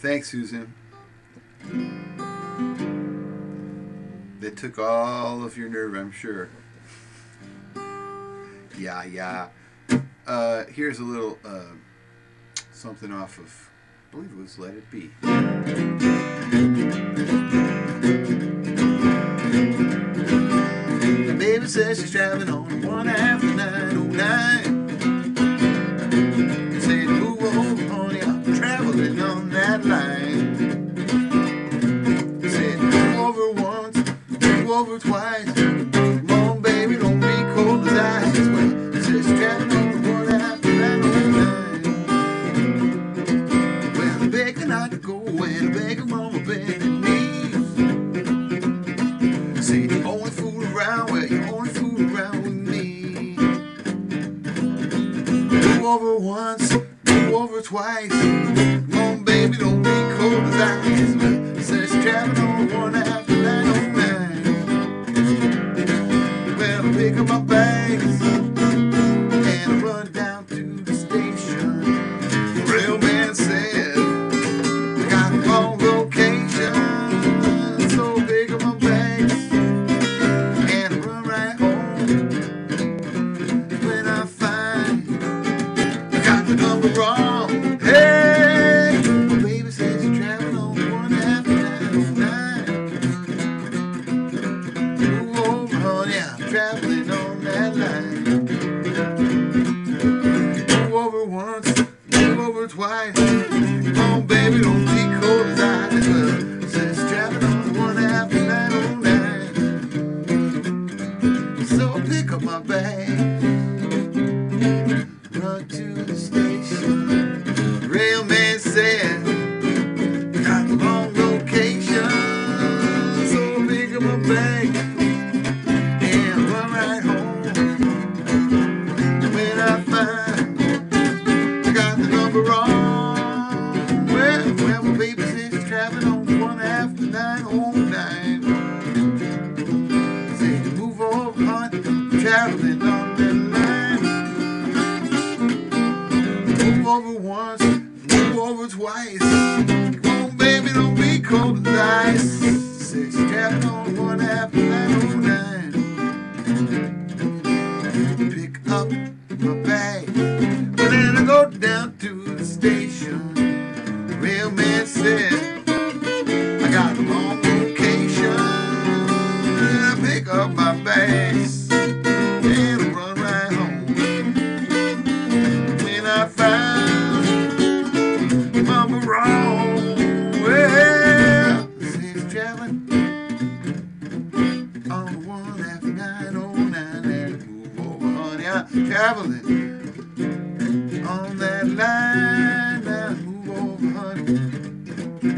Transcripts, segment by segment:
Thanks, Susan. They took all of your nerve, I'm sure. Yeah, yeah. Here's a little something off of, I believe it was Let It Be. The baby says she's driving on 1 after 909. Said, move over, honey, I'm traveling on that line. Said, move over once, move over twice. Come on, baby, don't be cold as ice. Well, says she's driving on 1 after 909. Well, I beg her not to go, and I beg her mama bend her knees. Say, you only fool around, well, you only fool around with me. Move over once, move over twice. Come on, baby, don't be cold as ice. Well, says she's traveling on 1 after 909. Well, I pick up my bags and I run down to the station. The railman said I got the wrong location, so I pick up my bags and I run right home. When I find I got the number wrong, hey, my baby says you're traveling on 1 after 909. Move over, honey, I'm traveling on that line. Move over once, move over twice. Come on, baby, don't be cold as ice. Well, says traveling on 1 after 909. So I pick up my bag, run to the station. The railman said I got the wrong location. So I pick up my bag and run right home. When I find I got the number wrong, well, my baby says she's traveling on 1 after 909. Say, move over, honey, I'm traveling on that line. Move over once, move over twice. Come on, baby, don't be cold as ice. Say, she's traveling on 1 after 909. Pick up my bag, but then I go down to the station. The railman said I got the wrong location. And I pick up my bags and I run right home. When I found mama wrong, well, she's traveling on 1 after 909. And move over, honey, I'm traveling on that line. Now move over, honey,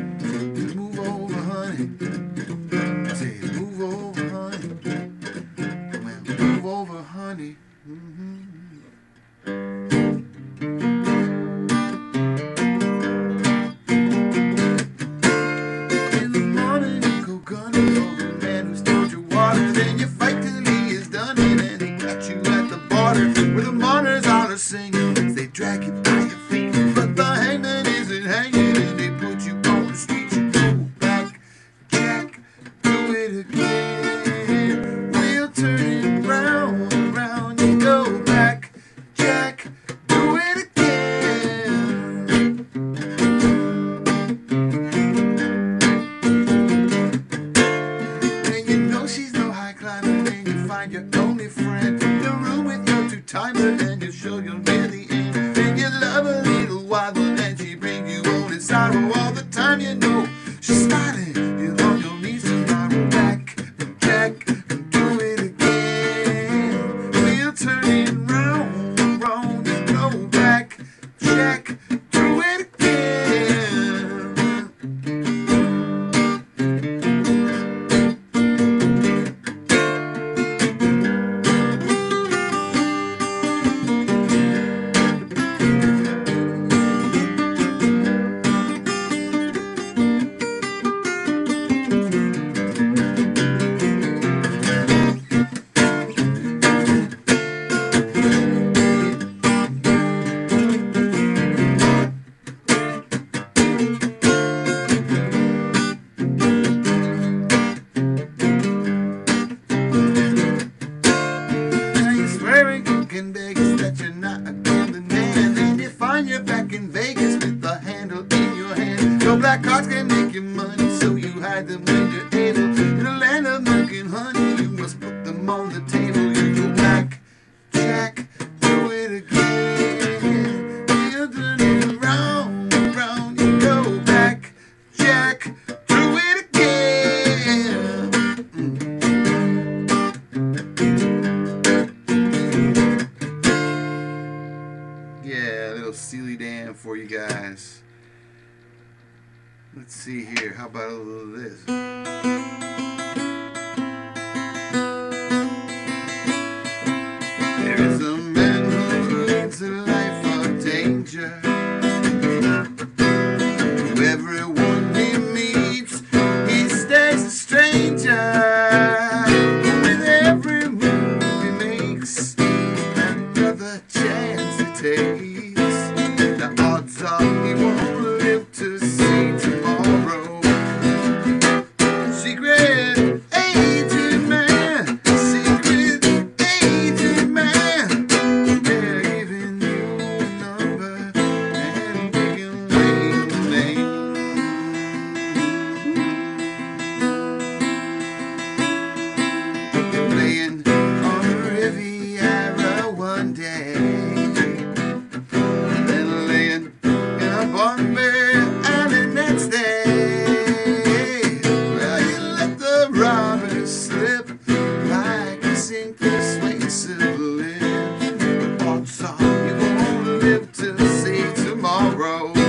on your back in Vegas with the handle in your hand. Your black cards can make you money, so you hide them when you're able. In the land of milk and honey, you must put them on the table. You go back, Jack, do it again. You're doing it wrong, wrong. You go back, Jack, do it again. Yeah, a little Steely Dan for you guys. Let's see here. How about a little of this? There is a man who leads a life of danger. To everyone he meets, he stays a stranger. With every move he makes, another chance he takes. The odds are he won't live to see tomorrow. Secret agent man, secret agent man. They're giving you a number and taking away your name. Playing on the Riviera one day, then laying in a Bombay and the next day. Well, you let the robbers slip like a sink persuasive lip. Odds are you won't live to see tomorrow.